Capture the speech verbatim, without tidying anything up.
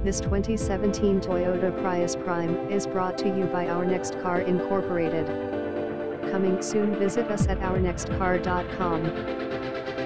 This twenty seventeen Toyota Prius Prime is brought to you by Ournextcar Incorporated. Coming soon, visit us at ournextcar dot com.